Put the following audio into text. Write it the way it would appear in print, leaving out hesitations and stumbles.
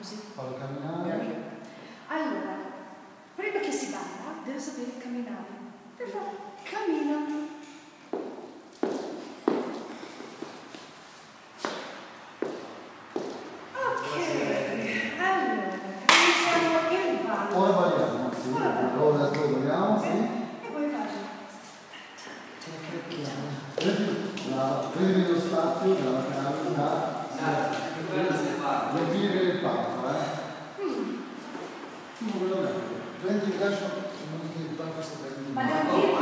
così. Fallo camminare. Allora, prima che si balla, deve sapere camminare. Perfetto, cammina. Ora balliamo, sì. Ora balliamo, sì. E poi faccio. Prendi lo spazio dalla canalità. Non finire il palco, Prendi il lascio, non dire il palco sta per Ma